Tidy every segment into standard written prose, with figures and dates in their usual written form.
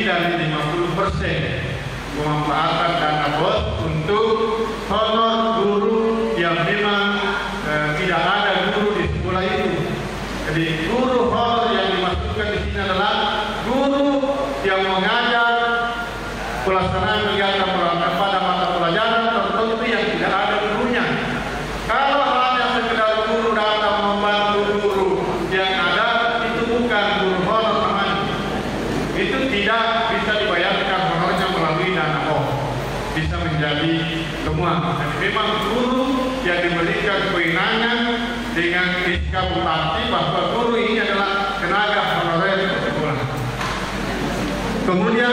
dari 50% pemanfaatan dana BOS untuk honor guru yang memang tidak ada guru di sekolah itu. Jadi guru honor yang dimasukkan di sini adalah guru yang mengajar pelaksanaan kegiatan pada mata pelajaran tertentu yang tidak ada gurunya. Kalau hanya sekedar guru datang membantu guru yang ada, itu bukan guru honor namanya. Itu tidak bisa dibayarkan honornya melalui dana BOS. Bisa menjadi temuan. Jadi memang guru yang diberikan kewenangan dengan SK Bupati bahwa guru ini adalah tenaga honorer sekolah. Kemudian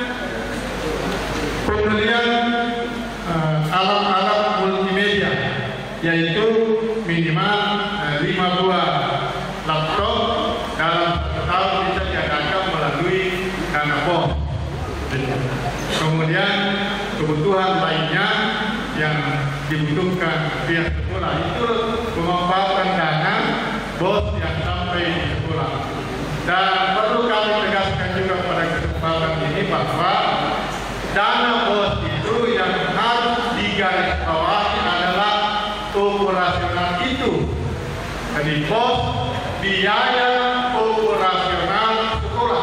pembelian alat-alat multimedia, yaitu minimal 5 buah laptop dalam 1 tahun bisa diadakan melalui dana BOS. Kemudian kebutuhan lainnya yang dibutuhkan pihak sekolah itu pemanfaatan dana BOS yang sampai di sekolah. Dan perlu kami tegaskan juga pada kesempatan ini bahwa dana BOS itu yang harus digarisbawahi adalah operasional itu. Jadi BOS biaya operasional sekolah.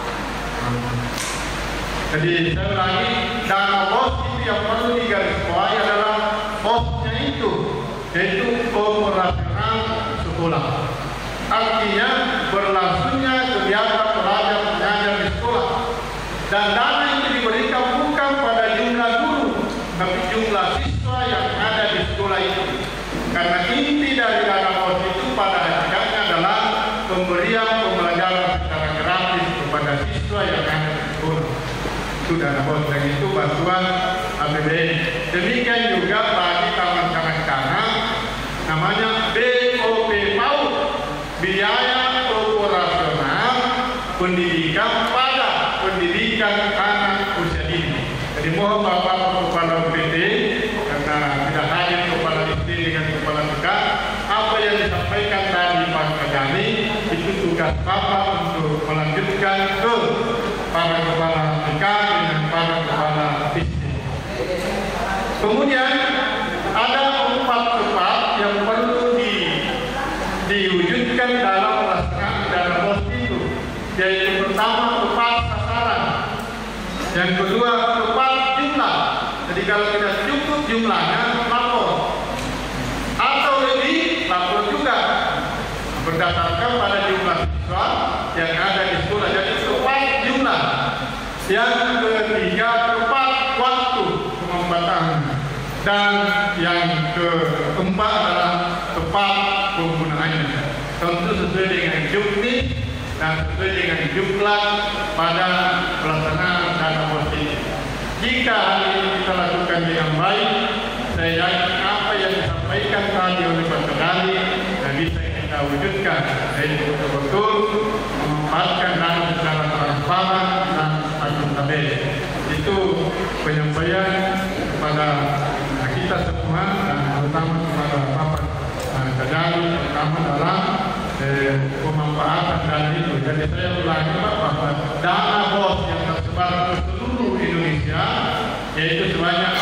Jadi saya ulangi, dana BOS itu yang perlu digarisbawahi adalah BOS-nya itu, yaitu operasional sekolah. Artinya berlangsungnya kegiatan pelajar mengajar di sekolah. Dan dana itu diberikan bukan pada jumlah guru, tapi jumlah siswa yang ada di sekolah itu. Karena inti dari dana BOS itu pada hakikatnya adalah pemberian pembelajaran secara gratis kepada siswa yang ada di sekolah. Itu dana BOS, dan itu bantuan APBN. Demikian juga bagi taman kanak-kanak, namanya BOP PAUD, biaya operasional pendidikan pada pendidikan anak usia dini. Jadi mohon Bapak Kepala UPT, karena tidak hadir Kepala SD dengan Kepala TK, apa yang disampaikan tadi Pak Kajani itu tugas Bapak untuk melanjutkan ke para Kepala TK dengan para Kepala SD. Kemudian ada 4 tempat yang perlu diwujudkan dalam pelaksanaan dana BOS itu, yaitu pertama tepat sasaran, yang kedua tepat jumlah. Jadi kalau tidak cukup jumlahnya lapor, atau lebih lapor juga berdasarkan pada jumlah siswa yang ada di sekolah. Jadi tepat jumlah. Yang ketiga tepat waktu pengobatan, dan yang keempat adalah tepat penggunaannya, tentu sesuai dengan juknis dan sesuai dengan jumlah pada pelaksanaan dana BOS ini. Jika hal ini kita lakukan dengan baik, saya yakin apa yang disampaikan tadi oleh Pak Kajani dan bisa kita wujudkan, yaitu betul-betul memanfaatkan dana secara transparan dan akuntabel. Itu penyampaian kepada kita semua, dan terutama kepada Bapak Kajani, terutama dalam pemanfaatan dana itu. Jadi saya ulangi Pak, bahwa dana BOS yang tersebar ke seluruh Indonesia yaitu sebanyak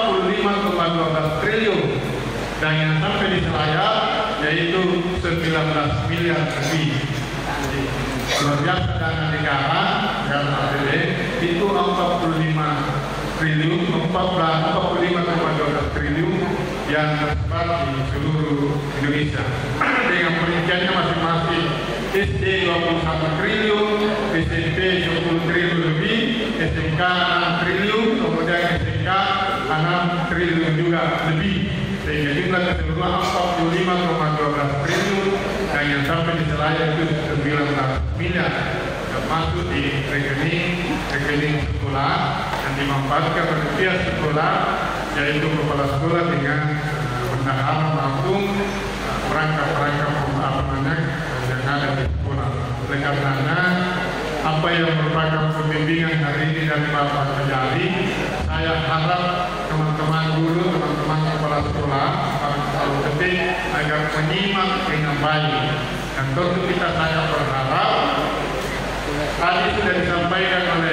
45,12 triliun, dan yang sampai di Selayar yaitu 19 miliar lebih. Luar biasa dana negara dalam APBN itu 45 triliun, 45,12 triliun yang tersebar di seluruh Indonesia. Dengan perinciannya masing-masing, SD 21 triliun, SMP 10 triliun lebih, SMK 6 triliun, kemudian SMK 6 triliun juga lebih. Sehingga jumlah keseluruhan 45,12 triliun, dan yang sampai di Selayar itu 19 miliar, termasuk di rekening sekolah yang dimanfaatkan oleh pihak sekolah, yaitu kepala sekolah dengan bendahara maupun perangkat-perangkat yang ada di sekolah. Oleh karena apa yang merupakan pembimbingan hari ini dari Bapak Kajari, saya harap teman-teman guru, teman-teman kepala sekolah, para kepala ketik agar menyimak dengan baik. Dan tentu saya berharap tadi sudah disampaikan oleh Pak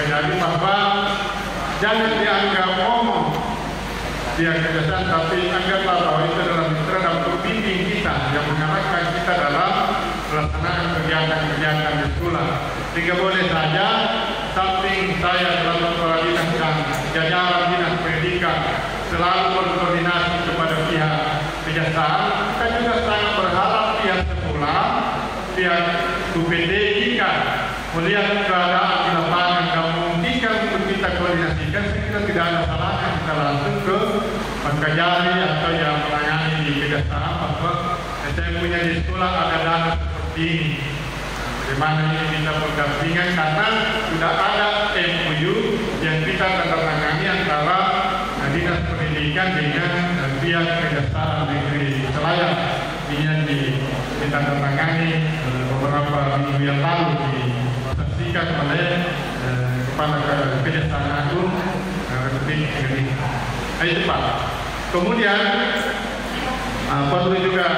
Kejari bahwa jangan dianggap ngomong pihak kejaksaan, tapi anggaplah bahwa itu adalah mitra dan pembimbing kita yang mengarahkan kita dalam pelaksanaan kegiatan-kegiatan di sekolah. Sehingga boleh saja samping saya selalu kepala dinas dan jajaran dinas pendidikan selalu berkoordinasi kepada pihak kejaksaan, kita juga sangat berharap pihak sekolah, pihak UPD jika melihat keadaan di lapangan dan memungkinkan untuk kita koordinasikan, kita tidak ada salahnya kita langsung ke Pak Kejari atau yang menangani di kejaksaan bahwa saya punya di sekolah ada dana seperti ini. Bagaimana ini kita berdampingan karena sudah ada MOU yang kita tandatangani antara Dinas Pendidikan dengan pihak Kejaksaan Negeri Selayar. Ini yang ditandatangani beberapa minggu yang lalu disaksikan oleh Kepala Kejaksaan Agung Republik Indonesia. Itu Pak. Kemudian perlu juga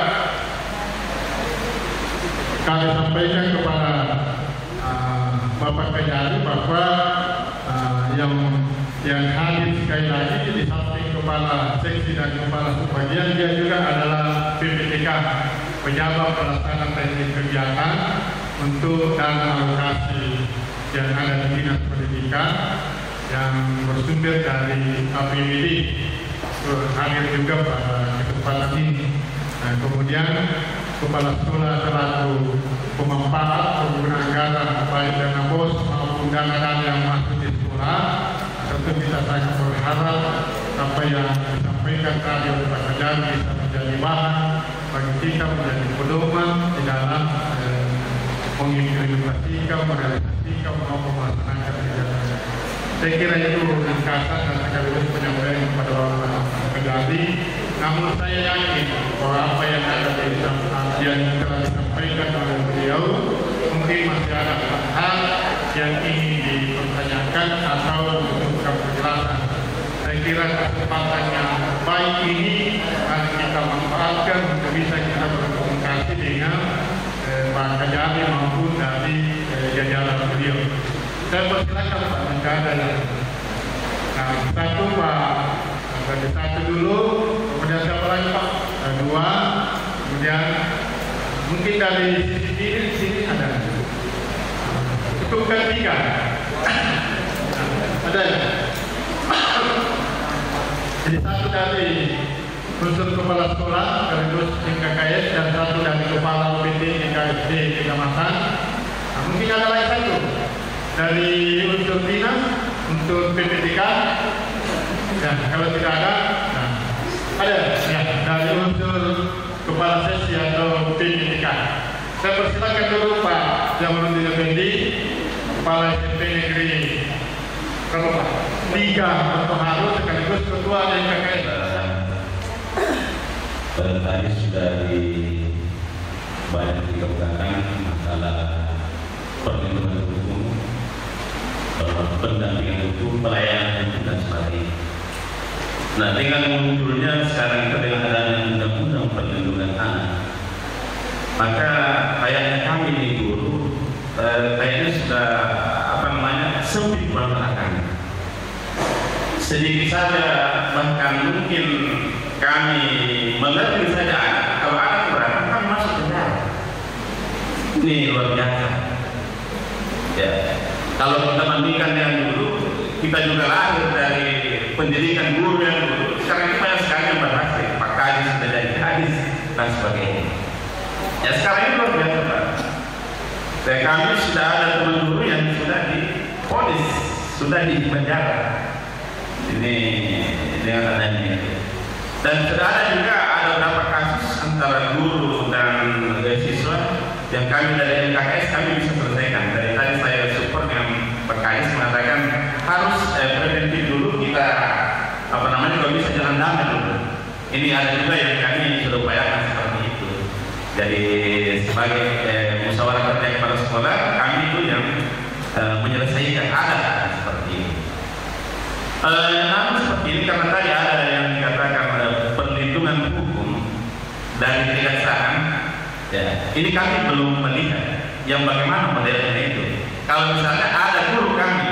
kami sampaikan kepada Bapak Kejari bahwa yang hadir sekali lagi di samping kepala seksi dan kepala subbagian, dia juga adalah PPTK, pejabat pelaksana teknis kegiatan untuk dana alokasi yang ada di Dinas Pendidikan yang bersumber dari APBD. Hadir juga pada kesempatan ini. Nah, kemudian kepala sekolah selaku pemanfaat penggunaan anggaran baik dana BOS maupun dana yang masuk di sekolah. Tentu kita sangat berharap apa yang disampaikan tadi oleh Pak Kejari bisa menjadi bahan bagi kita, menjadi pedoman di dalam mengimplementasikan, merealisasikan maupun melaksanakan kegiatan. Saya kira itu ringkasan dan sekaligus penyampaian kepada Bapak Kejari. Namun saya yakin bahwa apa yang ada di yang telah disampaikan oleh beliau mungkin masih ada hal yang ingin dipertanyakan atau membutuhkan penjelasan. Saya kira kesempatan yang baik ini harus kita manfaatkan untuk bisa kita berkomunikasi dengan Pak Kejari maupun dari jajaran beliau. Saya persilakan Pak Menjada yang satu Pak. Bagi satu dulu, kemudian siapa lagi Pak? Dua, kemudian mungkin dari sini ada. Cukupkan tiga. Ada ya? Jadi satu dari unsur kepala sekolah, sekaligus KKS, dan satu dari kepala UPT KSD kecamatan. Nah, mungkin ada lagi satu dari unsur dinas, unsur PPTK. Ya, kalau tidak ada, nah, ada ya dari unsur kepala sesi atau PPTK. Saya persilakan dulu Pak Jamaluddin Effendi, Kepala SMP Negeri berapa Pak? 3 atau harus sekaligus Ketua KKS. Tadi sudah banyak dikemukakan masalah perlindungan hukum, pendampingan hukum, pelayanan hukum dan sebagainya. Nah, dengan munculnya sekarang itu dengan adanya undang-undang perlindungan anak, maka kayaknya kami di guru kayaknya sudah sempit belakang. Sedikit saja bahkan mungkin kami mengerti saja anak, kalau anak berangkat kan masuk penjara. Ini luar biasa. Ya, kalau kita bandingkan dengan dulu, kita juga lahir dari pendidikan guru yang dulu. Sekarang ini banyak sekali yang berhasil, Pak Kadis sudah jadi hadis dan sebagainya. Ya sekarang ini luar biasa Pak. Dan kami sudah ada teman guru yang sudah diponis, sudah di penjara. Ini dengan adanya. Dan sudah ada juga ada beberapa kasus antara guru dan siswa yang kami dari KKS kami bisa selesaikan. Dari tadi saya support dengan PKS mengatakan harus preventif dulu kita kalau bisa jalan damai dulu. Ini ada juga yang kami sudah upayakan seperti itu. Jadi sebagai musyawarah kerja kepala sekolah kami itu yang menyelesaikan ada seperti ini. Namun seperti ini karena tadi ada yang dikatakan perlindungan hukum dari kejaksaan, ya, ini kami belum melihat yang bagaimana modelnya itu. Kalau misalnya ada guru kami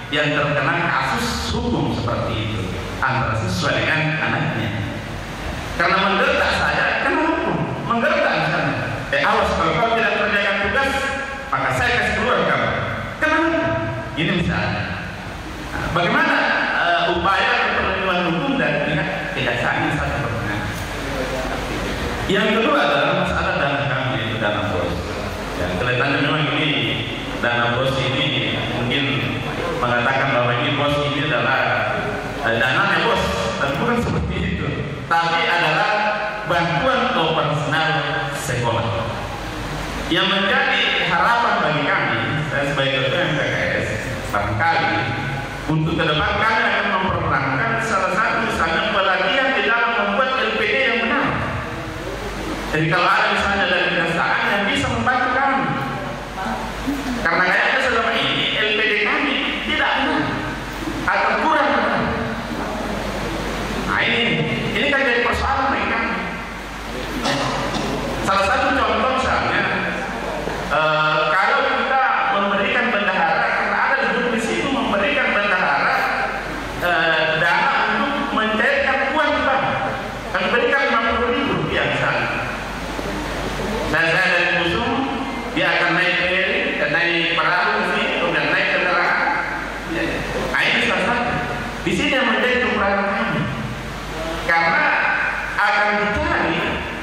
yang terkena kasus hukum seperti itu antara siswa dengan anaknya. Karena menggertak saya, kena hukum. Menggertak misalnya, awas kalau kau tidak kerjakan tugas, maka saya kasih keluar kamu. Kena hukum. Ini misalnya. Nah, bagaimana upaya perlindungan hukum dan pihak kejaksaan misalnya berkenaan. Yang kedua adalah masalah dana kami, yaitu dana bos. Yang kelihatannya memang ini dana bos ini mungkin mengatakan bahwa ini bos ini adalah dananya bos, tapi bukan seperti itu. Tapi adalah bantuan operasional sekolah. Yang menjadi harapan bagi kami, saya sebagai ketua MPKS, barangkali untuk ke depan kami akan memperkenalkan salah satu misalnya pelatihan di dalam membuat LPD yang benar. Jadi kalau ada misalnya dari kejaksaan yang bisa membantu kami, karena kayaknya selama ini LPD kami tidak benar atau kurang benar. Nah ini kan jadi persoalan bagi kami. Salah satu contoh misalnya, kalau kita memberikan bendahara, karena ada di situ memberikan bendahara dana untuk mencairkan uang kita, dan berikan 50.000 rupiah misalnya. Dan saya dari Kusum, dia akan naik ferry, dan naik perahu ke sini, kemudian naik kendaraan. Nah ini salah satu. Di sini yang menjadi kekurangan kami, karena akan dicari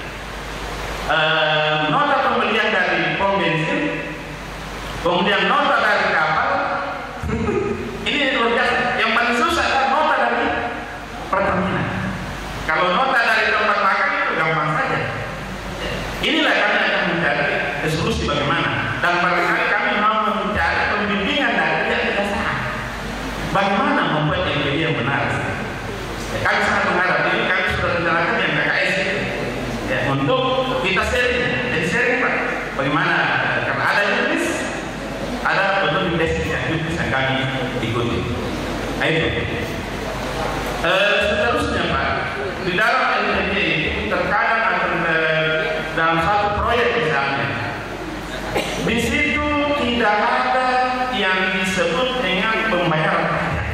nota pembelian dari pom bensin, kemudian nota dari kapal. Ini luar biasa. Yang paling susah adalah nota dari Pertamina. Kalau nota dari tempat makan itu gampang saja. Inilah kami akan mencari solusi bagaimana, dan barangkali kami mau mencari pembimbingan dari pihak kejaksaan bagaimana membuat LPD yang benar. Kami sangat mengharap ini, kami sudah rencanakan yang PKS itu ya, untuk kita sharing. Jadi sharing Pak, bagaimana, karena ada jurnis, ada betul jurnis yang kami ikuti. Ayo. Seterusnya Pak, di dalam LPD itu terkadang akan dalam satu proyek misalnya, di situ tidak ada yang disebut dengan pembayaran pajak.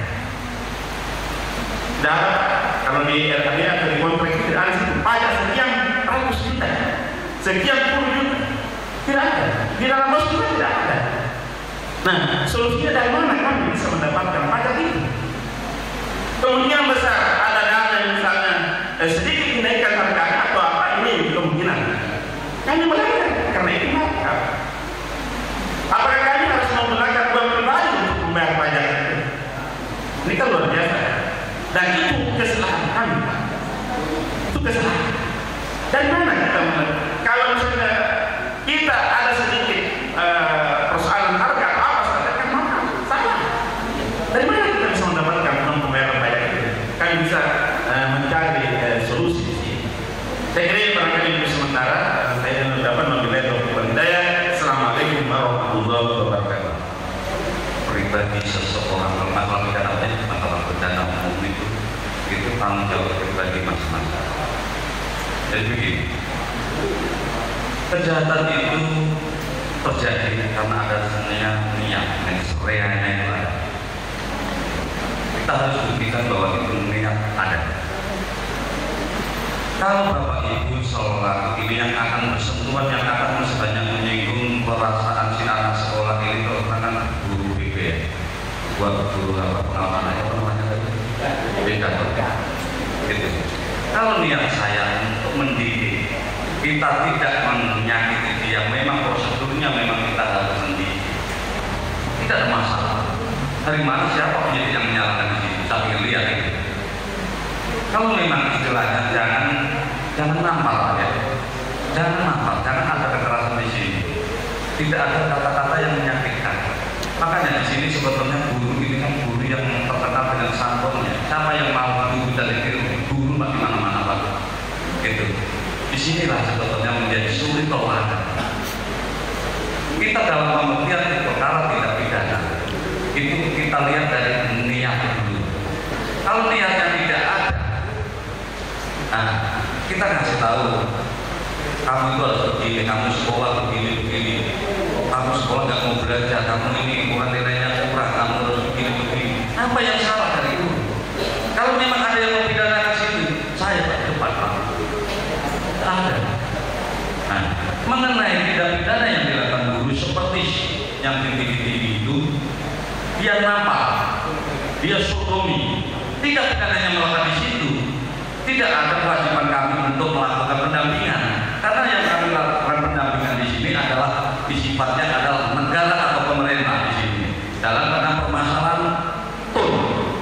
Dan kalau di RKD atau di kontrak itu ada situ pajak sekian ratus juta, sekian puluh juta, tidak ada. Di dalam bos juga tidak ada. Nah, solusinya dari mana kami bisa mendapatkan pajak itu? Kemungkinan besar ada dana misalnya sedikit dinaikkan harganya atau apa, ini kemungkinan. Kami melanggar karena itu makar. Apakah kami harus menggunakan uang pribadi untuk membayar pajak itu? Ini kan luar biasa. Dan itu kesalahan kami. Itu kesalahan. Dari mana kita mulai? Kalau misalnya kita ada sedikit persoalan harga apa saja kan mahal, salah. Dari mana kita bisa mendapatkan uang pembayaran pajak itu? Kami bisa mencari solusi di sini. Saya kira barangkali itu sementara. Saya dapat memilih Dr. Hidayah. Assalamualaikum warahmatullahi wabarakatuh. Pribadi seseorang kalau pidana masalah pidana umum itu tanggung jawab pribadi masing-masing. Jadi begini, kejahatan itu terjadi karena ada niat, reanya itu ada. Kita harus buktikan bahwa itu niat ada. Kalau Bapak Ibu sholat ini yang akan bersentuhan, yang akan sebanyak menyinggung perasaan si anak sekolah ini, terus akan guru BP ya, buat guru apa pengalaman apa namanya tadi, beda gitu. Kalau niat saya untuk mendidik, kita tidak menyakiti dia, memang prosedurnya memang kita harus mendidik, tidak ada masalah. Dari mana siapa penyidik yang menyalahkan di sini? Sambil lihat itu. Kalau memang istilahnya jangan nampal ya, jangan ada kekerasan di sini, tidak ada kata-kata yang menyakitkan. Makanya di sini sebetulnya guru ini kan guru yang terkenal dengan santunnya. Siapa yang mau guru dari guru di mana-mana Pak, gitu. Disinilah sebetulnya menjadi sulit toladan. Kita dalam pembuktian perkara tidak pidana itu kita lihat dari niat dulu. Kalau niatnya tidak ada, nah, kita kasih tahu, kamu itu harus begini, kamu sekolah begini, kamu sekolah nggak mau belajar, kamu ini bukan nilainya kurang, kamu harus begini. mengenai tindak pidana yang dilakukan guru seperti yang di TV itu, dia nampar, dia sodomi, tindak pidananya melakukan di situ, tidak ada kewajiban kami untuk melakukan pendampingan, karena yang kami lakukan pendampingan di sini adalah sifatnya adalah negara atau pemerintah di sini dalam permasalahan tun,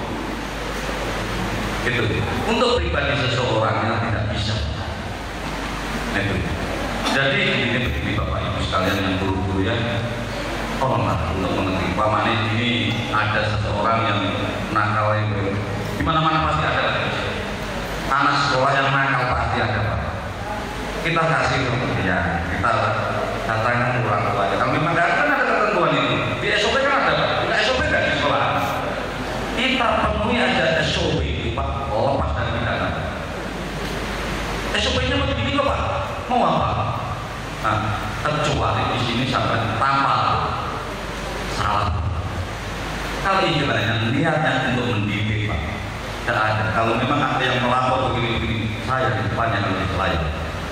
gitu. Untuk pribadi seseorangnya tidak bisa. Itu. Jadi ini begini Bapak Ibu sekalian yang guru-guru ya, tolonglah untuk mengerti. Paman ini ada seseorang yang nakal itu, di mana-mana pasti ada. Anak sekolah yang nakal pasti ada Pak. Kita kasih kemudian, kita datangkan orang tuanya. Kalau memang kan ada ketentuan itu, di SOP kan ada Pak. Di SOP nggak di sekolah. Kita penuhi aja SOP itu Pak. Oh pas dari pidana. SOP-nya begini kok Pak. Mau apa? Nah, kecuali di sini sampai tampal salah. Kalau istilahnya niatnya untuk mendidik Pak, tidak ada. Kalau memang ada yang melapor begini-begini, saya di depannya harus diselayani.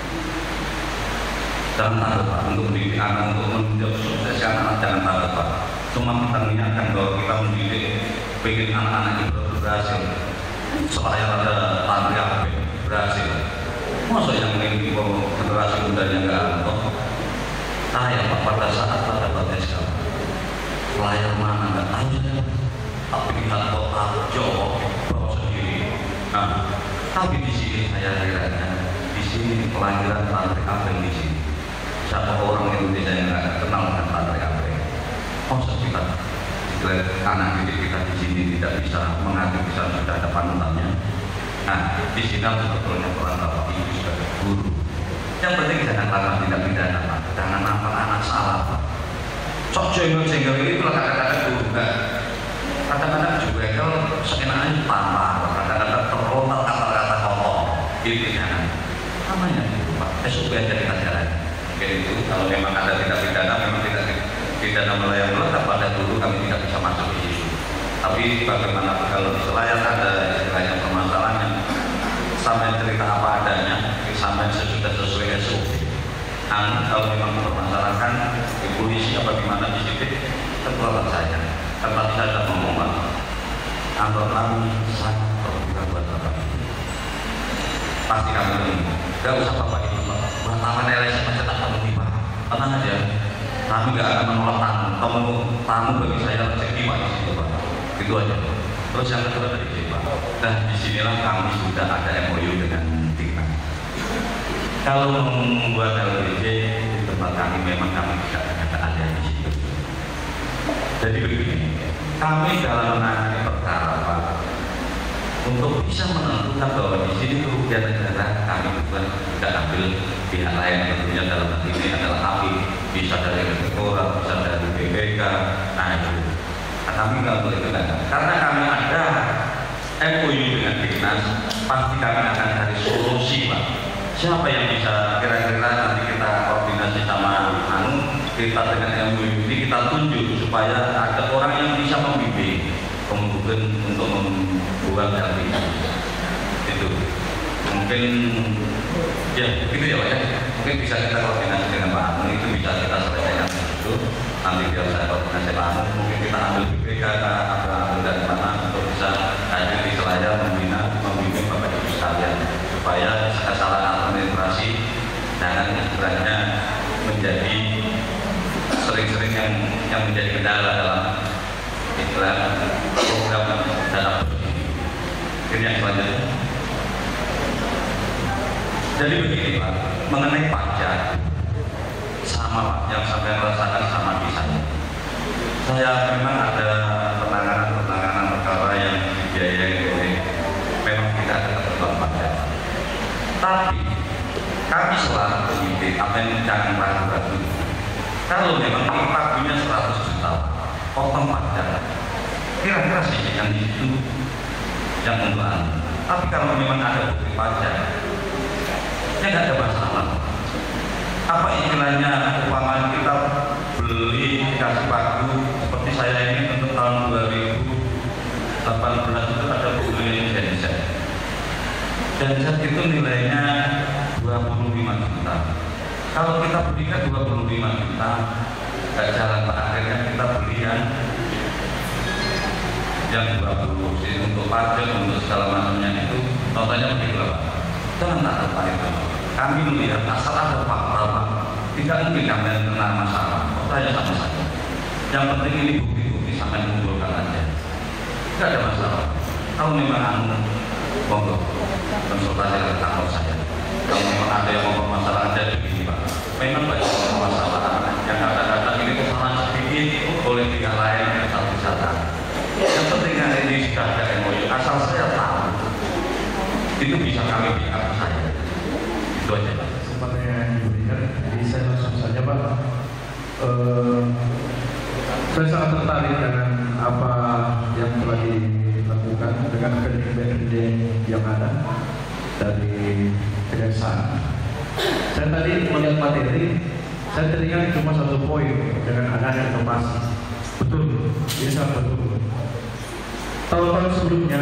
Jangan takut Pak untuk mendidik anak, untuk mensukseskan anak, jangan takut Pak. Cuma kita niatkan bahwa kita mendidik, pengen anak-anak itu berhasil. Supaya ada tangga berhasil. Masa yang ingin generasi mudanya nggak ada? Saya Pak pada saat pada batas layar mana nggak tahu saya, tapi lihat kota Jawa bawa sendiri. Nah, tapi di sini saya kiranya di sini kelahiran Tantri Abeng di sini. Siapa orang Indonesia yang nggak kenal dengan Tantri Abeng? Masa kita anak didik kita di sini tidak bisa mengatur, bisa sudah ada panutannya. Nah, di sini sebetulnya peran Bapak Ibu sebagai guru. Yang penting jangan lakukan tindak pidana Pak, jangan nampak anak salah Pak. Sok jenggot-jenggot itu lah kadang-kadang guru enggak. Kadang-kadang juga kalau seenaknya tampar, kadang-kadang terlontar kata-kata kotor. Gitu jangan. Namanya itu Pak, SOP aja kita jalan. Kayak itu kalau memang ada tindak pidana, memang tidak pidana melayang melekat pada guru, kami tidak bisa masuk di situ. Tapi bagaimana kalau di selayar ada istilahnya permasalahan yang sampai cerita apa adanya, sampai sesudah sesuai SOP. Kalau memang mempermasalahkan di polisi apa gimana di situ, ketualan saya. Tempat saya sudah ngomong Pak, kantor kami sangat terbuka buat Bapak Ibu. Pasti kami ini, gak usah Bapak Ibu Pak. Buat apa LSM aja tak penuhi Pak. Tenang aja, kami gak akan menolak tamu bagi saya rezeki Pak di situ Pak. Itu aja. Terus yang kedua tadi Pak. Dan disinilah kami sudah ada MOU dengan Diknas. Kalau membuat LPJ di tempat kami memang kami tidak ada keahlian di situ. Jadi begini, kami dalam menangani perkara Pak, untuk bisa menentukan bahwa di sini kerugian negara kami bukan tidak ambil pihak lain, tentunya dalam hal ini adalah API, bisa dari Rektorat, bisa dari BPK, nah itu. Kami nggak boleh itu karena kami ada MOU dengan Diknas, pasti kami akan cari solusi Pak. Siapa yang bisa kira-kira nanti kita koordinasi sama kita dengan MOU ini kita tunjuk supaya ada orang yang bisa membimbing kemudian untuk membuat LPJ itu mungkin ya begitu ya Pak ya, mungkin bisa kita koordinasi dengan Pak Anu, itu bisa kita selesaikan itu. Nanti biar saya koordinasi Pak Anu, mungkin kita ambil BPK atau ambil dari mana untuk bisa hadir di selayar membimbing Bapak Ibu sekalian supaya kesalahan administrasi jangan istilahnya menjadi sering-sering yang menjadi kendala dalam istilah program dana ini yang selanjutnya. Jadi begini Pak, mengenai pajak sama Pak, yang sampai merasakan sama di saya. Saya memang ada penanganan perkara yang dibiayai oleh memang tidak ada ketentuan pajak. Tapi kami selalu penyidik apa yang jangan ragu-ragu. Kalau memang pagunya 100 juta, potong pajak. Kira-kira sih yang itu yang untuk anu. Tapi kalau memang ada bukti pajak, ya nggak ada masalah. Apa istilahnya umpama kita beli dikasih pagu seperti saya ini untuk tahun 2018 itu ada pembelian genset itu nilainya 25 juta. Kalau kita belikan 25 juta, nggak jalan, Pak. Akhirnya kita beli yang 20 sih untuk pajak, untuk segala macamnya itu. Contohnya begitu lah, Pak. Jangan tak tertarik. Kami melihat asal ada fakta, Pak. Tidak mungkin kami kena masalah. Saya sama saja. Yang penting ini bukti-bukti sampai mengumpulkan aja. Tidak ada masalah. Kalau memang monggo konsultasi dengan kantor saya. Kalau memang ada yang mau masalah ada begini, Pak. Memang banyak masalah yang kata-kata ini kesalahan sedikit oleh pihak lain yang bisa. Yang penting ini sudah ada MOU. Asal saya tahu itu bisa kami backup saya. Itu aja, Pak. Seperti yang diberikan, jadi saya langsung saja, Pak. Saya sangat tertarik dengan apa yang telah dilakukan dengan kerja-kerja yang ada dari kejaksaan. Saya tadi melihat materi, saya teringat cuma satu poin dengan adanya inovasi. Betul, ini sangat betul. Tahun-tahun sebelumnya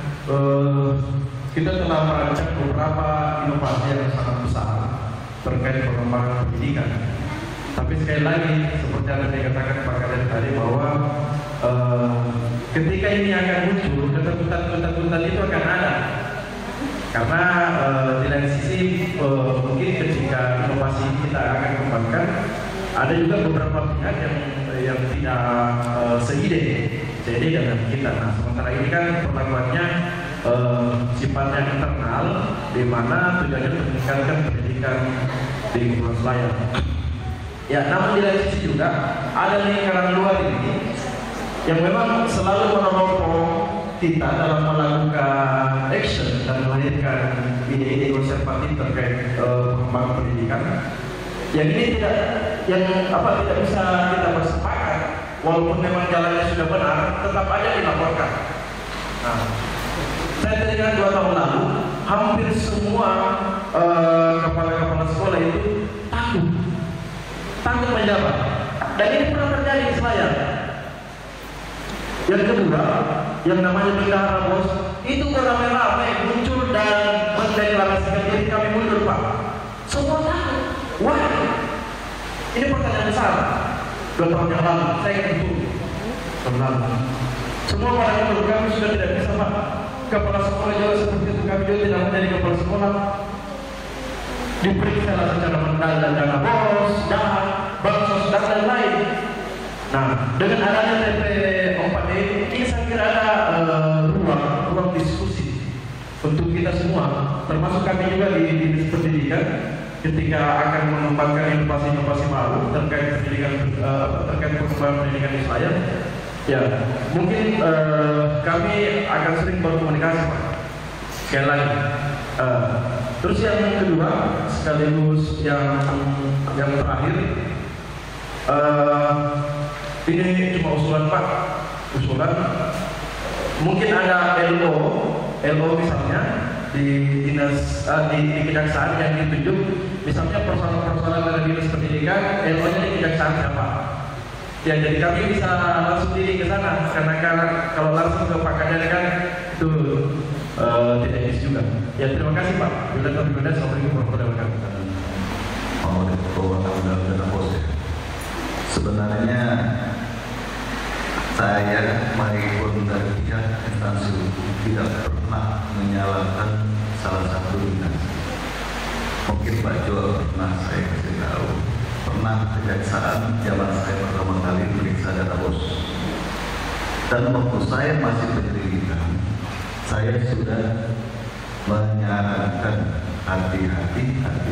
kita telah merancang beberapa inovasi yang sangat besar terkait pengembangan pendidikan. Tapi sekali lagi, seperti yang dikatakan Pak Kadir tadi bahwa ketika ini akan muncul, ketakutan-ketakutan itu akan ada. Karena di lain sisi mungkin ketika inovasi kita akan kembangkan, ada juga beberapa pihak yang tidak seide dengan kita. Nah, sementara ini kan perlakuannya sifatnya internal, di mana tujuannya untuk meningkatkan pendidikan di Kepulauan Selayar. Ya, namun di lain sisi juga ada lingkaran luar ini yang memang selalu menolong kita dalam melakukan action dan melahirkan ide-ide konservatif terkait pengembangan pendidikan. Yang ini tidak bisa kita bersepakat, walaupun memang jalannya sudah benar, tetap aja dilaporkan. Nah, saya teringat 2 tahun lalu, hampir semua kepala-kepala sekolah itu takut menjawab. Dan ini pernah terjadi di Selayar. Yang kedua, yang namanya bendahara bos, itu beramai-ramai muncul dan mendeklarasikan diri kami mundur, Pak. Semua takut. Wah, ini pertanyaan besar. 2 tahun yang lalu, saya ingat betul. Semua pada mundur, kami sudah tidak bisa, Pak. Kepala sekolah juga seperti itu, kami juga tidak menjadi kepala sekolah. Diperiksa secara mendadak dan dana bos, jahat, bansos dan lain-lain. Nah, dengan adanya TP4D ini saya kira ada ruang diskusi untuk kita semua, termasuk kami juga di dinas pendidikan, ketika akan mengembangkan inovasi-inovasi baru terkait pengembangan pendidikan di Selayar. Ya, mungkin kami akan sering berkomunikasi, Pak. Sekali lagi. Terus yang kedua, sekaligus yang terakhir, ini cuma usulan, Pak. Mungkin ada LO misalnya di dinas di kejaksaan yang ditunjuk, misalnya persoalan dari dinas pendidikan, LO-nya di kejaksaan siapa? Ya, jadi kami bisa langsung diri ke sana, karena kalau langsung ke Pak Kadir kan itu tidak etis juga. Ya, terima kasih, Pak. Assalamualaikum warahmatullahi wabarakatuh. Sebenarnya saya maupun dari pihak instansi hukum tidak pernah menyalahkan salah satu dinas. Mungkin Pak Jo pernah saya kasih tahu, pernah kejaksaan zaman saya pertama kali periksa data bos. Dan waktu saya masih penyelidikan, saya sudah menyarankan hati-hati.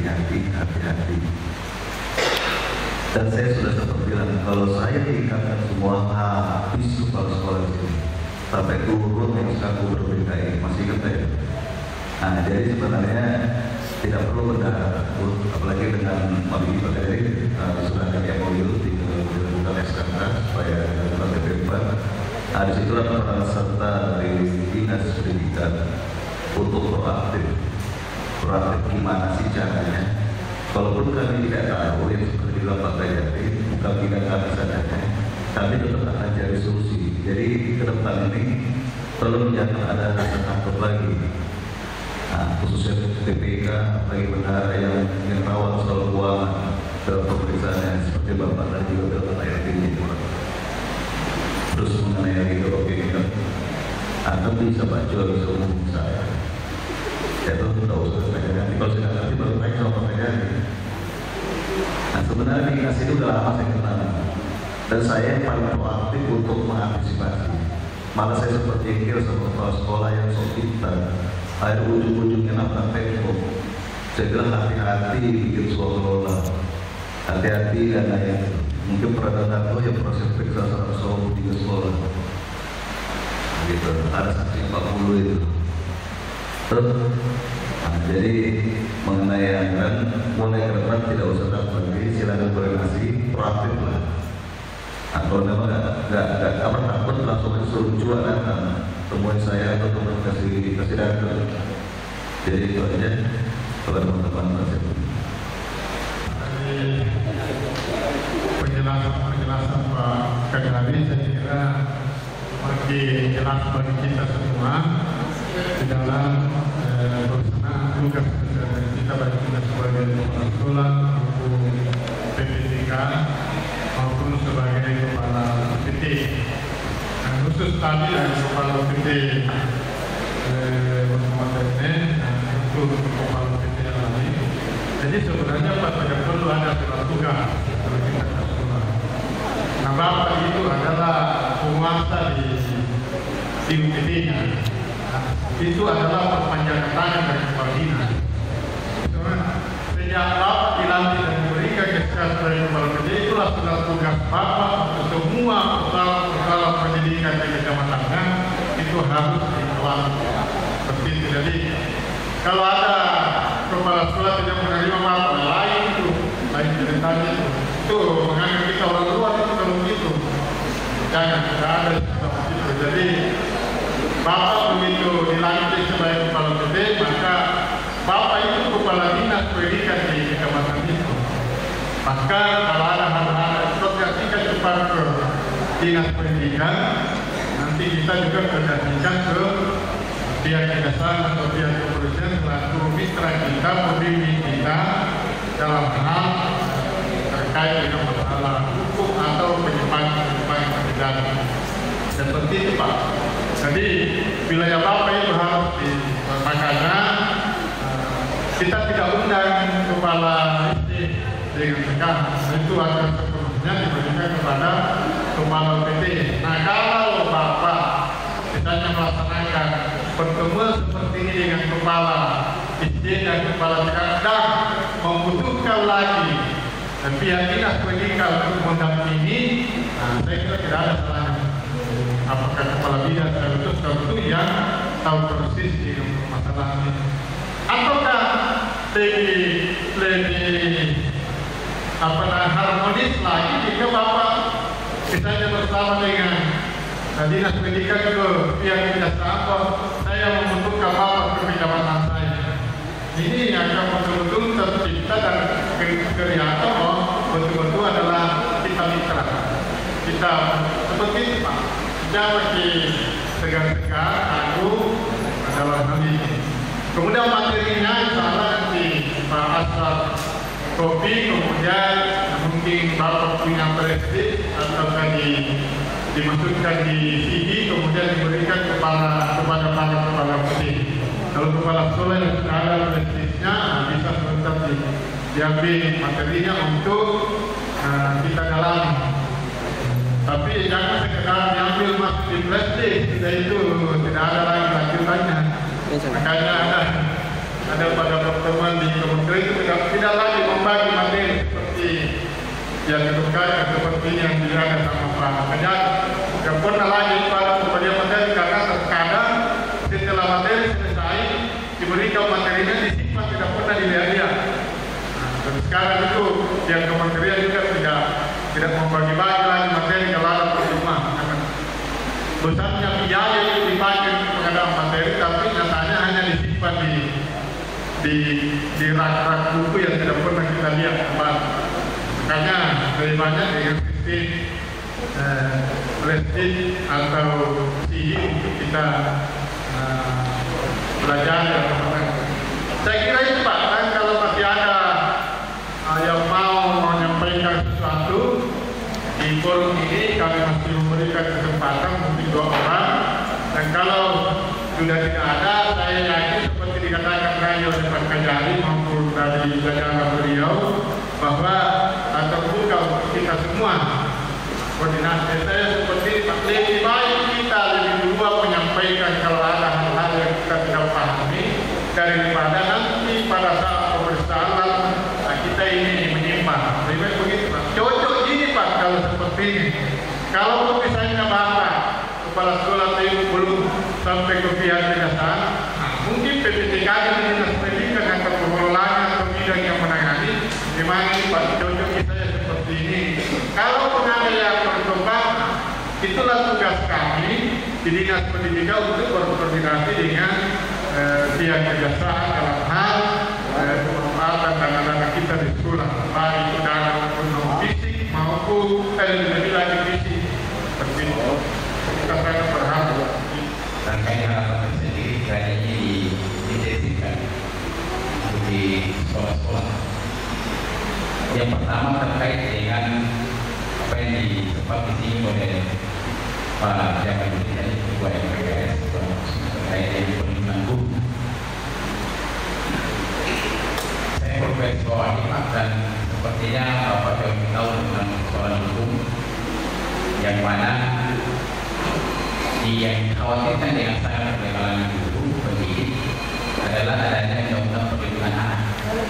Dan saya sudah sempat bilang, kalau saya diikatkan semua habis sekolah ini sampai turun yang sekarang berbeda masih ingat ya. Nah, jadi sebenarnya tidak perlu berdahara, apalagi dengan Mabini Pak Kadir sudah ada MOU di bukan SKK supaya dapat bebas. Nah, disitulah peran serta dari dinas pendidikan untuk proaktif gimana sih caranya. Walaupun kami tidak tahu yang seperti bilang Pak Kadir, bukan tidak kami sadarnya, kami tetap akan cari solusi. Jadi ke depan ini perlu jangan ada rasa takut lagi. khususnya TPK, apalagi bendahara yang rawat soal keuangan dalam pemeriksaannya seperti Bapak dan juga Bapak ART ini. Terus mengenai legal opinion, Anda bisa baca, bisa umum saya. Ya tentu tahu sudah ganti, kalau sudah ganti baru naik sama Pak ganti. Nah sebenarnya di INAS itu udah lama saya kenal, dan saya yang paling proaktif untuk mengantisipasi. Malah saya seperti kira sama kepala sekolah yang sok pintar, ada ujung-ujungnya nafas tempo. Saya bilang hati-hati bikin sekolah kelola, hati-hati karena yang mungkin pernah dengar ya proses periksa 123 sekolah. Gitu, ada saksi 40 itu. Terus, jadi mengenai anggaran mulai ke depan tidak usah takut lagi, silakan koordinasi proaktif lah. Kalau memang nggak takut langsung suruh jual datang temuin saya atau temuin kasih datang. Jadi itu aja kalau teman-teman masih. Penjelasan Pak Kadari saya kira makin jelas bagi kita semua di dalam pelaksanaan tugas kita bagi kita sebagai kepala sekolah maupun PPTK maupun sebagai kepala PT. Dan khusus tadi dari kepala PT untuk kepala PT yang lain. Jadi sebenarnya Pak tidak perlu ada surat tugas kalau kita ke sekolah. Nah Bapak itu adalah penguasa di UPT-nya. Itu adalah perpanjangan tangan dari kepala dinas. Sejak Bapak dilantik dan diberikan kesehatan dari kepala PT, itulah sudah tugas Bapak untuk semua persoalan pendidikan di kecamatannya itu harus dikelola seperti itu. Jadi kalau ada kepala sekolah tidak menerima Bapak lain itu, lain ceritanya itu menganggap kita orang luar itu kalau begitu. Jangan tidak ada seperti itu. Jadi Bapak begitu dilantik sebagai kepala PT, maka Bapak itu kepala dinas pendidikan di kecamatan itu. Maka kalau ada hal-hal koordinasikan cepat ke dinas pendidikan, nanti kita juga koordinasikan ke pihak kejaksaan atau pihak kepolisian selaku mitra kita, pembimbing kita dalam hal terkait dengan masalah hukum atau penyimpangan pidana. Seperti itu Pak. Jadi wilayah Bapak itu harus makanya kita tidak undang kepala SD dengan sekarang. Itu akan sepenuhnya diberikan kepada kepala PT. Nah kalau Bapak misalnya melaksanakan pertemuan seperti ini dengan kepala SD dan kepala sekarang dan membutuhkan lagi dan pihak dinas pendidikan untuk mendampingi, nah saya kira tidak ada salahnya. Apakah kepala bidang itu yang tahu persis di masalah ini, ataukah lebih harmonis lagi jika Bapak misalnya bersama dengan dinas pendidikan ke pihak kejaksaan, saya membutuhkan Bapak ke kecamatan saya. Ini akan betul-betul tercipta dan kelihatan bahwa betul-betul adalah kita mitra. Kita seperti itu Pak. Jangan segar-segar aku dalam hal ini. Kemudian materinya insya nanti Pak Asal kopi, kemudian mungkin Bapak punya prestis atau dimasukkan di CD, kemudian diberikan kepada para kepala PT. Kalau kepala sekolah yang sudah ada prestisnya, bisa sebentar diambil materinya untuk kita dalami. Tapi jangan sekedar diambil masuk di plastik, sudah itu tidak ada lagi lanjutannya. Makanya ada pada pertemuan di kementerian itu tidak lagi membagi materi seperti yang ditukarkan seperti yang diada sama Pak Kajat. Tidak pernah lagi pada pemberian materi karena terkadang setelah materi selesai diberikan materinya disimpan tidak pernah dilihat. Dan sekarang itu yang kementerian juga tidak membagi-bagi lagi materi kalau ada percuma. Besarnya biaya itu dipakai pengadaan materi, tapi nyatanya hanya disimpan di rak-rak buku yang tidak pernah kita lihat kembali. Makanya lebih banyak dengan sistem plastik atau CD untuk kita belajar dan Saya kira itu Pak, dan kalau masih ada yang mau menyampaikan sesuatu di forum ini, kami masih memberikan kesempatan untuk 2 orang. Dan kalau sudah tidak ada, saya yakin seperti dikatakan tadi oleh Pak Kajari maupun dari jajaran beliau bahwa terbuka untuk kita semua. Koordinasi saya seperti lebih baik kita lebih dulu menyampaikan kalau ada hal-hal yang kita tidak pahami daripada nanti pada saat pemeriksaan kita ini menyimpang. Lebih baik begitu Pak. Cocok ini Pak kalau seperti ini. Kalau misalnya Bapak kepala sekolah itu belum sampai ke pihak kejaksaan, mungkin PPTKD Dinas Pendidikan akan pengelolaan atau bidang yang menangani. Memang ini Pak cocok saya seperti ini. Kalau ada yang berkembang, itulah tugas kami di Dinas Pendidikan untuk berkoordinasi dengan pihak kejaksaan dalam hal pemanfaatan dana-dana kita di sekolah, baik itu dana non fisik maupun lebih lagi fisik. Seperti itu. Kita sangat berharap. Rangkaian harapan sendiri kayaknya diintensifkan di sekolah-sekolah. Yang pertama terkait dengan apa yang disempat di sini oleh Pak Jamaluddin dari Ketua MPKS terkait dengan perlindungan guru. Saya berbagai sekolah ini Pak, dan sepertinya Bapak juga tahu tentang soal hukum yang mana yang dikhawatirkan dengan sangat oleh kalangan guru pendidik adalah adanya undang-undang perlindungan anak.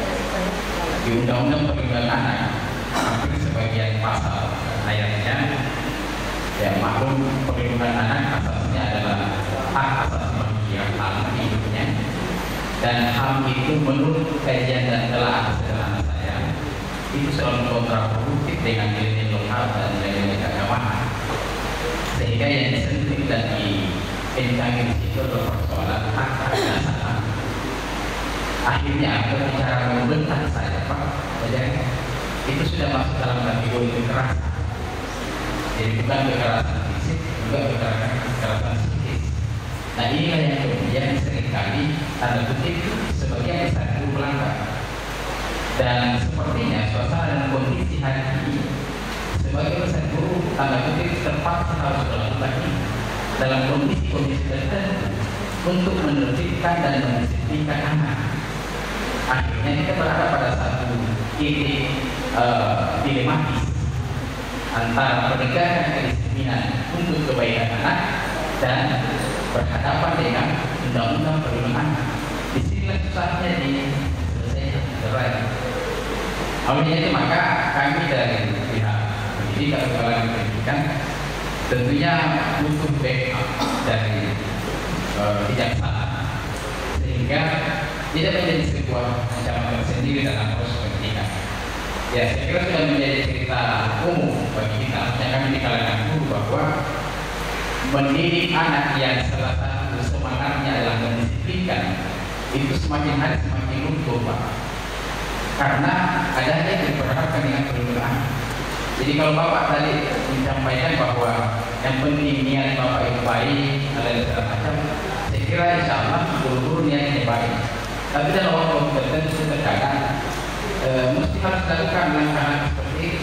Di undang-undang perlindungan anak hampir sebagian pasal ayatnya ya maklum perlindungan anak asasnya adalah hak asasi manusia, HAM hidupnya, dan HAM itu menurut kajian dan telah sederhana saya itu selalu kontraproduktif dengan nilai lokal dan nilai keagamaan, sehingga yang disentuh dan diincangi di situ adalah persoalan hak dasar. Akhirnya berbicara membentak saya Pak, itu sudah masuk dalam kategori kekerasan. Jadi bukan kekerasan fisik, juga kekerasan psikis. Nah inilah yang kemudian seringkali tanda kutip sebagian besar guru melanggar. Dan sepertinya suasana dan kondisi hari ini sebagai besar guru tanda kutip terpaksa harus melakukan ini dalam kondisi-kondisi tertentu untuk menertibkan dan mendisiplinkan anak. Akhirnya kita berada pada satu titik dilematis antara penegakan kedisiplinan untuk kebaikan anak dan berhadapan dengan undang-undang perlindungan anak. Disinilah susahnya diselesaikan. Oleh itu maka kami dari pihak pendidikan kepala pendidikan tentunya butuh backup dari kejaksaan sehingga tidak menjadi sebuah ancaman tersendiri dalam proses pendidikan. Ya, saya kira sudah menjadi cerita umum bagi kita yang kami di kalangan guru bahwa mendidik anak yang salah satu semangatnya adalah mendisiplinkan itu semakin hari semakin luntur Pak. Karena adanya yang diperhadapkan dengan perlindungan. Jadi kalau Bapak tadi menyampaikan bahwa yang penting niat Bapak itu baik, ada segala macam, saya kira insya Allah guru-guru niatnya baik. Tapi dalam waktu tertentu terkadang mesti harus lakukan langkah seperti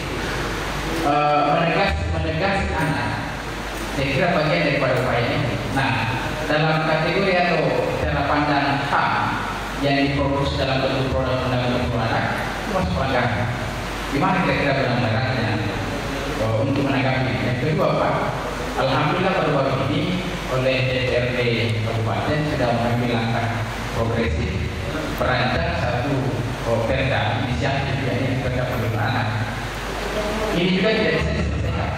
menegas anak. Saya kira bagian daripada upaya ini. Nah, dalam kategori atau cara pandang HAM yang diproduksi dalam bentuk produk undang-undang anak itu masuk pelanggaran. Gimana kira-kira pelanggarannya untuk menanggapi? Yang kedua Pak, alhamdulillah baru-baru ini oleh DPRD Kabupaten sudah mengambil langkah progresif merancang satu perda inisiatif yang perda perlindungan anak. Ini juga tidak bisa diselesaikan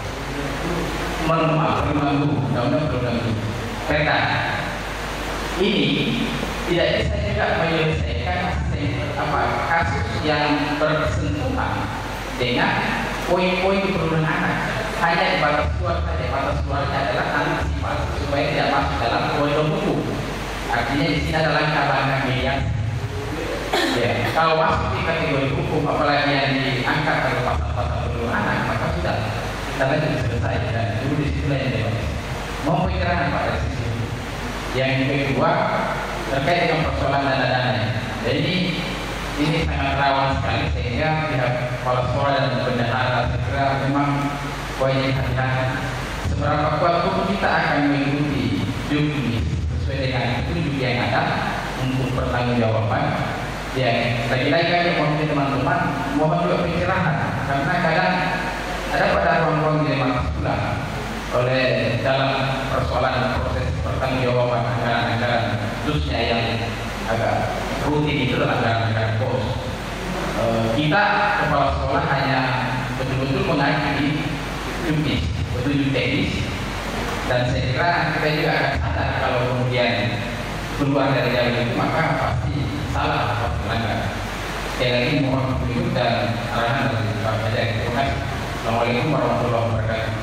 mengganggu undang-undang perlindungan perda. Ini tidak bisa juga menyelesaikan kasus yang bersentuhan dengan poin-poin perlindungan anak. Hanya di batas luar saja, batas luarnya adalah antisipasi supaya tidak masuk dalam koridor hukum. Artinya di sini ada langkah-langkah mediasi. Ya, kalau masuk di kategori hukum, apalagi yang diangkat oleh pasal-pasal perlindungan anak, maka sudah kita lanjut selesai dan dulu di situ yang dibahas. Mau pikiran apa dari sisi? Yang kedua, terkait dengan persoalan dana-dananya. Jadi ini sangat rawan sekali, sehingga pihak kepala sekolah dan bendahara segera memang wajib hati-hati. Seberapa kuat pun kita akan mengikuti juknis sesuai dengan petunjuk yang ada untuk pertanggungjawaban. Ya, lagi-lagi kami mohon teman-teman mohon juga pencerahan, karena kadang ada pada ruang-ruang dilematis pula oleh dalam persoalan proses pertanggungjawaban anggaran-anggaran, khususnya yang agak rutin itu adalah anggaran-anggaran pos. Kita kepala sekolah hanya betul-betul mengacu di juknis, petunjuk teknis, dan saya kira kita juga akan sadar kalau kemudian keluar dari jalur itu maka pasti salah, pasti melanggar. Sekali lagi mohon petunjuk dan arahan dari Pak Kadek. Terima kasih. Assalamualaikum warahmatullahi wabarakatuh.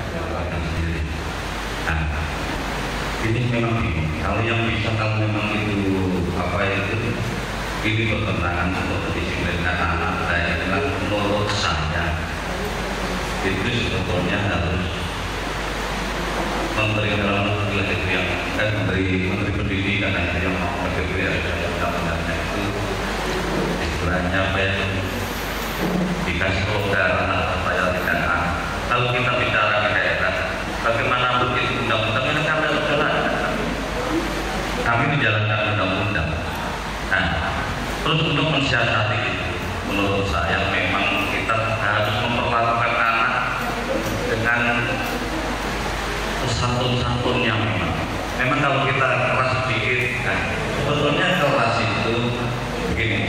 Nah, ini memang ini. Kalau yang bisa, kalau memang itu apa itu, ini bertentangan untuk kedisiplinan anak. Saya bilang menurut saya itu sebetulnya harus Menteri Dalam Negeri itu yang Menteri Pendidikan itu yang negeri sebenarnya itu istilahnya apa ya, dikasih kelonggaran atau saya tidak. Kalau kita bicara di daerah, bagaimana begitu undang-undang ini kami harus jalankan. Kami menjalankan undang-undang. Nah, terus untuk mensiasati itu, menurut saya memang kita harus memperlakukan anak dengan santun-santunnya memang. Memang kalau kita keras sedikit, kan, sebetulnya keras itu begini,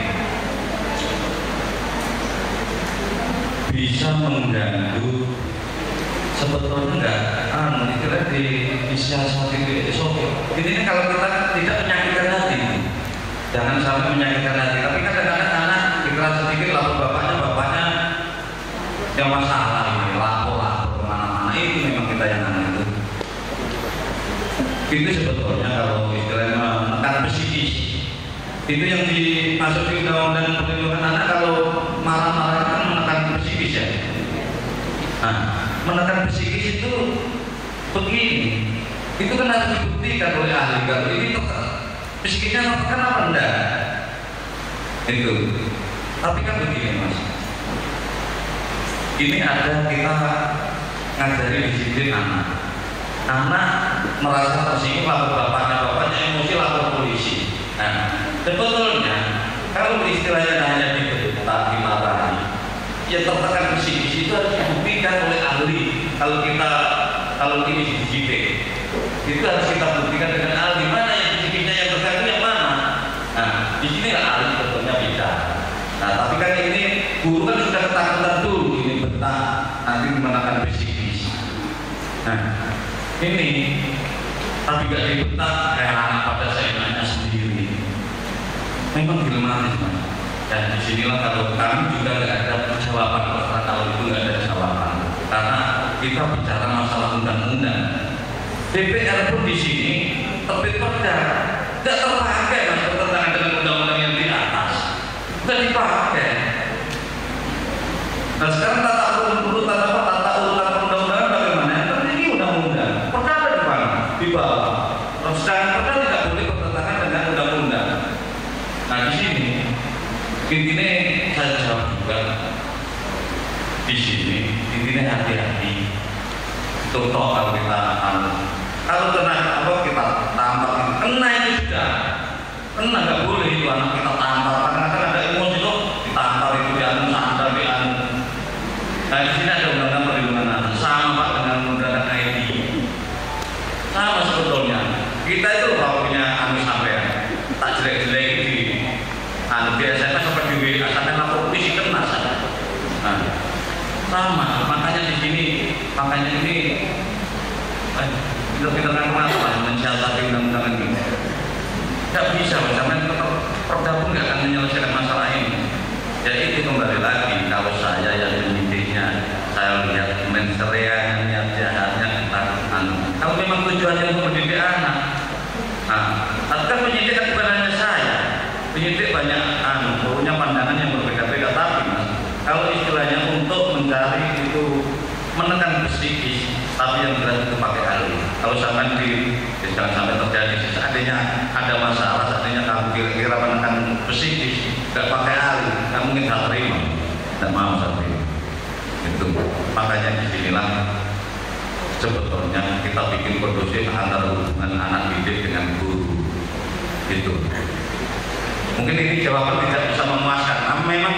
bisa mengganggu. Sebetulnya enggak, disiasati ini kalau kita tidak menyakitkan hati, jangan sampai menyakitkan hati. Tapi kadang-kadang anak dikeras sedikit, lalu bapaknya yang masalah ini, lapor kemana-mana, itu memang kita yang anak itu. Itu sebetulnya kalau istilahnya menekan psikis, itu yang dimasuk di undang-undang perlindungan anak. Kalau marah-marah kan menekan psikis ya. Nah, menekan psikis itu begini, itu kan harus dibuktikan oleh ahli. Kalau ini psikisnya tertekan apa enggak? Itu. Tapi kan begini mas, ini ada kita ngajari disiplin anak. Anak merasa tersinggung, lapor bapaknya emosi, lapor polisi. Nah, sebetulnya kalau istilahnya hanya dibentak, dimarahi, ya tertekan psikis itu harus dibuktikan oleh ahli. Kalau ini disiplin, itu harus kita buktikan dengan ahli. Mana yang psikisnya yang terganggu, yang mana? Nah, di sini ahli sebetulnya bisa. Nah, tapi kan ini guru kan sudah ketakutan dulu, ini bentak, nanti menekan psikis. Nah, ini tapi gak dibentak kayak anak pada saingannya sendiri. Memang dilematis mas. Dan disinilah kalau kami juga nggak ada jawaban, kalau itu nggak ada jawaban, karena kita bicara masalah undang-undang. DPR pun di sini terbit perda, nggak terpakai mas, bertentangan dengan undang-undang yang di atas, nggak dipakai. Nah sekarang tata urutan undang-undangan bagaimana? Yang penting ini undang-undang, perda ada di mana? Di bawah. Terus sekarang perda tidak boleh bertentangan dengan undang-undang. Nah di sini intinya saya jawab juga di sini, intinya hati-hati. Contoh kalau kita kalau kena apa kita tampar, kena itu sudah kena, nggak boleh itu anak kita tampar. Kadang-kadang ada emosi tuh ditampar, itu dianu sandal dianu. Nah di sini ada undang-undang perlindungan anak sama pak dengan undang-undang ID, sama sebetulnya. Kita itu kalau punya anu sampean tak jelek-jelek di anu biasanya seperti WA sampai lapor polisi kena sana. Nah, sama, makanya di sini, makanya ini kita kan kenapa mensiasati undang-undang ini? Tidak bisa, sampai perda pun nggak akan menyelesaikan masalah ini. Jadi itu kembali lagi, kalau saya yang menyidiknya, saya lihat menserianya, niat jahatnya kita anu. Kalau memang tujuannya untuk mendidik anak, nah, tapi kan penyidik kan bukan hanya saya. Penyidik banyak punya pandangan yang berbeda-beda, tapi mas, kalau istilahnya untuk mencari itu menekan psikis, tapi yang jelas itu pakai ahli. Kalau sampai jangan sampai terjadi seandainya ada masalah, seandainya psikis, nggak pakai ahli, nggak mungkin saya terima, nggak mau saya terima. Itu makanya disinilah sebetulnya kita bikin kondusif antara hubungan anak didik dengan guru. Itu mungkin ini jawaban tidak bisa memuaskan, namun memang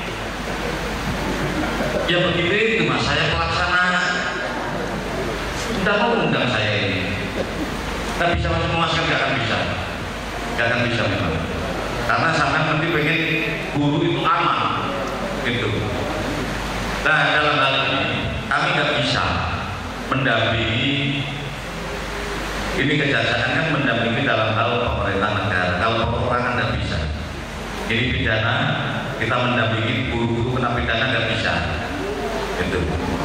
ya begitu itu mas, saya pelaksana tidak mau undang saya ini, nggak bisa memuaskan, nggak akan bisa memang, karena sampai nanti pengen guru itu aman gitu. Nah dalam hal ini kami nggak bisa mendampingi, ini kejaksaan kan mendampingi dalam hal pemerintah negara, kalau perorangan nggak bisa. Ini pidana, kita mendampingi guru-guru kena pidana nggak bisa. Itu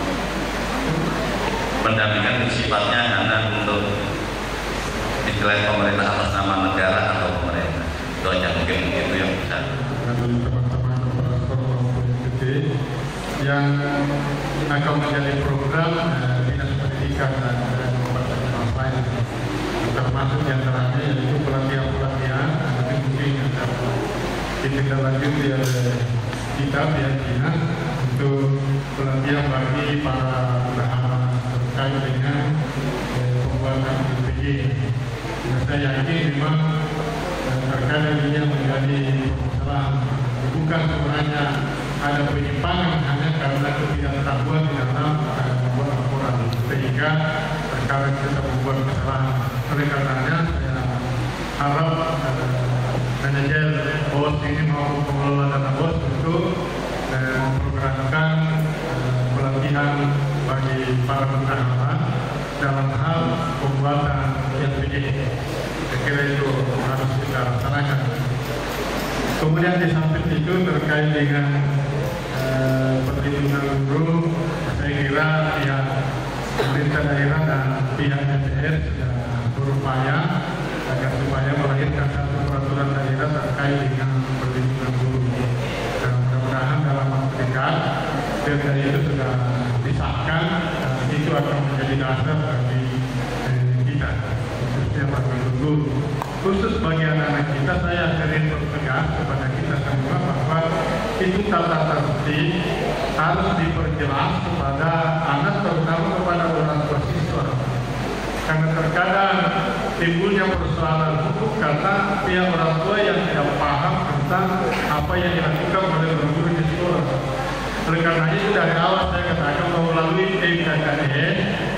pendampingan sifatnya hanya untuk istilah pemerintah atas nama negara atau pemerintah. Itu aja mungkin itu yang bisa. Teman-teman operator gede yang akan menjadi program dinas pendidikan dan kabupaten lain, termasuk yang terakhir yaitu pelatihan nanti mungkin akan ditindaklanjuti oleh kita pihak dinas untuk pelatihan bagi para bendahara terkait dengan pembuatan LPG. Nah, saya yakin memang terkadang ini menjadi permasalahan, bukan sebenarnya ada penyimpangan hanya karena ketidaktahuan di dalam membuat laporan, sehingga terkadang kita membuat kesalahan. Oleh karenanya saya harap manajer BOS ini maupun pengelola dana BOS untuk memprogramkan pelatihan bagi para bendahara dalam hal pembuatan LPG. Saya kira itu harus kita laksanakan. Kemudian di samping itu terkait dengan perlindungan guru, saya kira pihak pemerintah daerah dan pihak DPR sudah berupaya agar supaya melahirkan satu peraturan daerah terkait dengan perlindungan guru. Dan mudah-mudahan dalam waktu dekat perda itu sudah disahkan, itu akan menjadi dasar bagi kita, khususnya bagi guru. Khusus bagi anak-anak kita, saya sering bertegas kepada kita semua bahwa itu tata tertib harus diperjelas kepada anak, terutama kepada orang tua siswa. Karena terkadang timbulnya persoalan hukum karena pihak orang tua yang tidak paham tentang apa yang dilakukan oleh guru di sekolah. Oleh karena itu dari awal saya katakan bahwa melalui MKKDN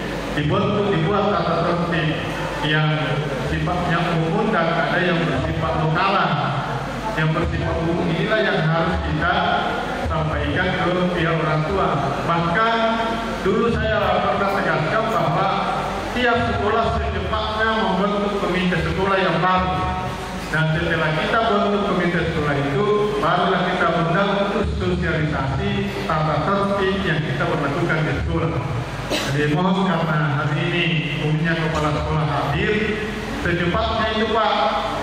dibuat tata tertib yang sifatnya umum dan ada yang bersifat lokalan. Yang bersifat umum inilah yang harus kita sampaikan ke pihak orang tua. Bahkan dulu saya pernah tegaskan bahwa tiap sekolah secepatnya membentuk komite sekolah yang baru. Dan setelah kita bentuk komite sekolah itu, barulah kita undang untuk sosialisasi tata tertib yang kita berlakukan di sekolah. Jadi mohon karena hari ini umumnya kepala sekolah hadir, secepatnya itu Pak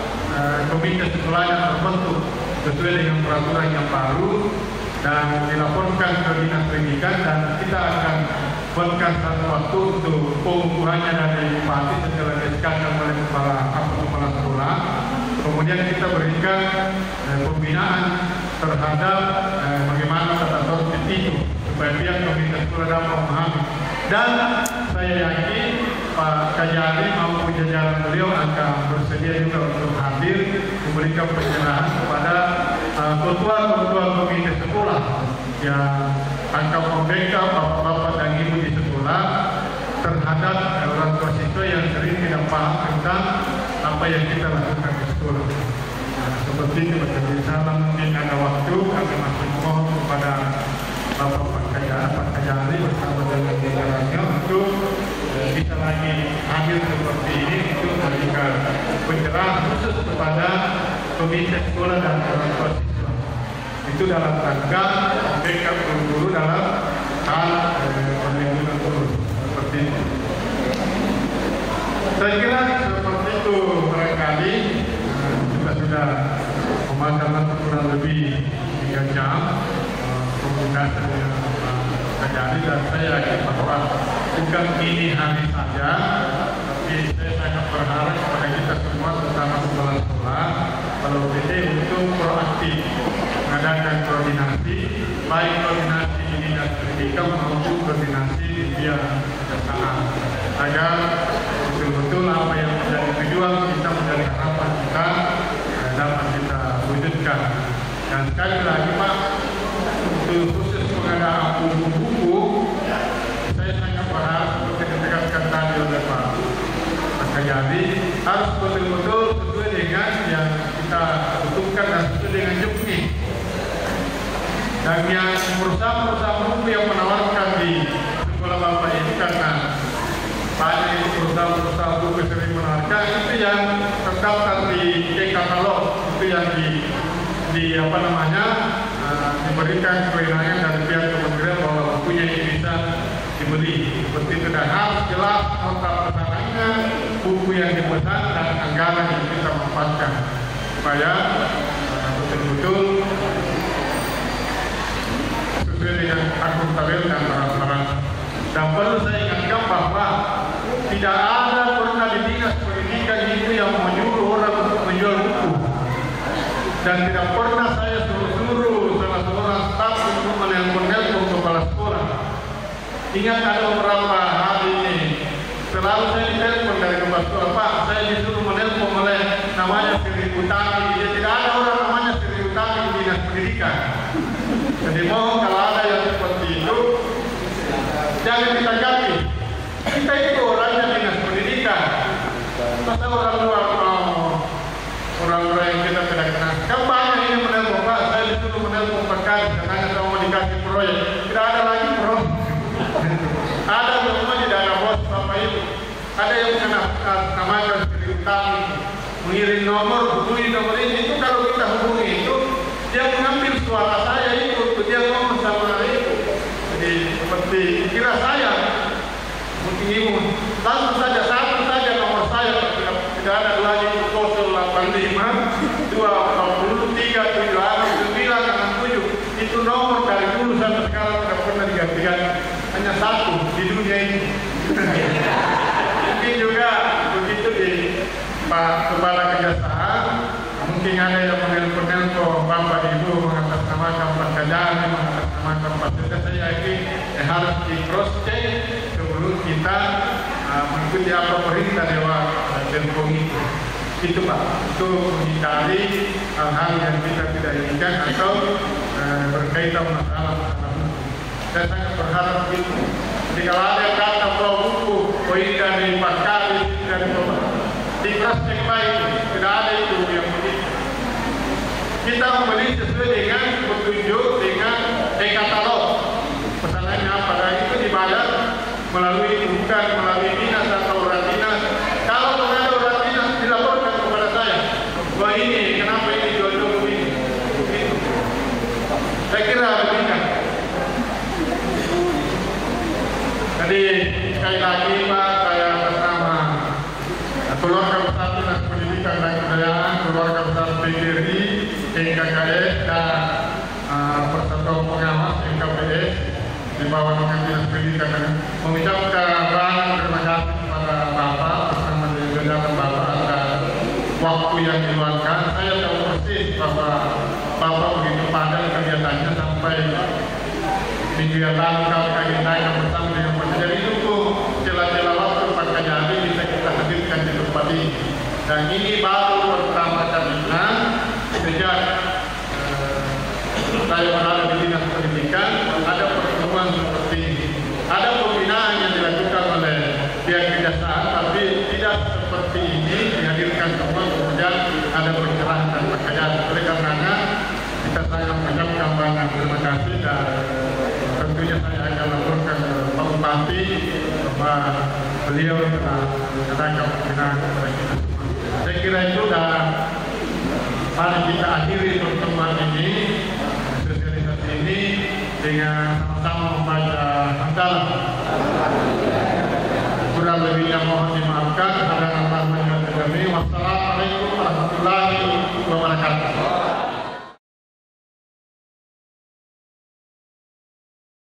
komite sekolahnya terbentuk sesuai dengan peraturan yang baru dan dilaporkan ke dinas pendidikan, dan kita akan buatkan satu waktu untuk pengukurannya dari bupati setelah disahkan oleh kepala sekolah. Kemudian kita berikan pembinaan terhadap bagaimana tata tertib itu supaya pihak komite sekolah dapat memahami. Dan saya yakin Pak Kajari maupun jajaran beliau akan bersedia juga untuk hadir memberikan pencerahan kepada ketua-ketua komite sekolah yang akan membackup bapak-bapak dan ibu di sekolah terhadap orang tua siswa yang sering tidak paham tentang apa yang kita lakukan di sekolah. Seperti itu, Pak Salam, mungkin ada waktu kami masih mohon kepada Bapak Kajari bersama dengan jajarannya untuk bisa lagi hadir seperti ini untuk memberikan pencerahan khusus kepada komite sekolah dan orang tua siswa. Itu dalam rangka backup guru dalam hal perlindungan guru seperti itu. Saya kira seperti itu barangkali kita sudah pemakaman kurang lebih 3 jam komunikasi dengan Kajari, dan saya yakin bahwa bukan ini hari saja, tapi saya sangat berharap kepada kita semua, terutama kepala sekolah, kalau BD untuk proaktif baik koordinasi di dinas pendidikan maupun koordinasi di bidang kejaksaan, agar betul-betul apa yang menjadi tujuan kita, menjadi harapan kita dapat kita wujudkan. Dan sekali lagi Pak, untuk khusus pengadaan buku-buku, saya sangat berharap seperti ditegaskan tadi oleh Pak Kajari, harus betul-betul sesuai dengan yang kita butuhkan dan sesuai dengan jumlah. Dan yang perusahaan-perusahaan buku yang menawarkan di sekolah Bapak ini, karena banyak itu perusahaan-perusahaan buku sering menawarkan, itu yang terdaftar di e-katalog, itu yang diberikan kewenangan dari pihak kementerian bahwa bukunya ini bisa dibeli. Seperti itu, dan harus jelas nota pesanannya, buku yang dipesan dan anggaran yang kita manfaatkan supaya betul-betul sesuai dengan akuntabel dan transparansi. Dan perlu saya ingatkan bahwa tidak ada pernah di dinas pendidikan itu yang menyuruh orang untuk menjual buku, dan tidak pernah saya suruh salah seorang staf untuk menelpon kepala sekolah. Ingat ada beberapa hari ini selalu saya ditelepon dari kepala sekolah, Pak, saya disuruh menelpon oleh namanya Sri Utami. Dia tidak ada orang namanya Sri Utami di dinas pendidikan. Jadi mohon kalau ada yang seperti itu jangan ditanggapi. Kita itu orangnya dinas pendidikan. Masa orang luar mau orang-orang yang kita tidak kenal. Kan banyak ini menelpon, Pak, saya disuruh menelpon Pak Kadi karena saya mau dikasih proyek. Tidak ada lagi proyek. Ada semua tidak ada bos Bapak Ibu. Ada yang namakan Sri Utami, mengirim nomor, hubungi nomor ini. Itu kalau kita hubungi itu, dia mengambil suara saya itu, dia ngomong sama itu. Jadi seperti kira saya, mungkin ibu langsung saja satu saja nomor saya, tidak ada lagi 085 240 376 967. Itu nomor dari dulu sampai sekarang tidak pernah diganti-ganti. Hanya satu di dunia ini. Mungkin juga begitu di Pak Kepala Kejaksaan, mungkin ada yang menelpon Bapak Ibu mengatasnamakan Pak Kajari, mengatasnamakan Pak Seta. Saya yakin harus di cross check sebelum kita mengikuti apa perintah Dewan Telkom itu. Itu Pak, untuk menghindari hal-hal yang kita tidak inginkan atau berkaitan masalah buku. Saya sangat berharap itu. Jadi kalau ada yang kata bahwa buku poin dari Pak Kadi dari Bapak di cross check baik, tidak ada itu yang begitu. Kita membeli sesuai dengan petunjuk dengan e-katalog. Pesanannya apa? Dan itu dibayar melalui bukan melalui dinas atau orang dinas. Kalau ada orang dinas dilaporkan kepada saya, wah ini kenapa ini jual-jual begini? Begitu. Saya kira begini. Jadi sekali lagi Pak, saya bersama keluarga besar Dinas Pendidikan dan Kebudayaan, keluarga besar PGRI, NKKS dan Persatuan Pengawas NKPS di bawah naungan Dinas Pendidikan, dan mengucapkan banyak terima kasih kepada Bapak bersama dengan jajaran Bapak atas waktu yang diluangkan. Saya tahu persis bahwa Bapak begitu padat kegiatannya sampai minggu yang lalu kami agendakan bersama dengan Pak. Jadi itu celah-celah waktu Pak Kajari bisa kita hadirkan di tempat ini. Dan ini baru pertama kalinya sejak saya berada di Dinas Pendidikan ada pertemuan seperti ini. Ada pembinaan yang dilakukan oleh pihak kejaksaan, tapi tidak seperti ini dihadirkan semua kemudian ada pencerahan dan Pak Kajari. Oleh karenanya kita sangat mengucapkan banyak terima kasih, dan tentunya saya akan laporkan ke Pak Bupati bahwa beliau telah mengadakan pembinaan kepada kita semua. Saya kira itu, dan mari kita akhiri pertemuan ini, sosialisasi ini dengan sama-sama membaca hamdalah. Kurang lebihnya mohon dimaafkan. Wassalamualaikum warahmatullahi wabarakatuh.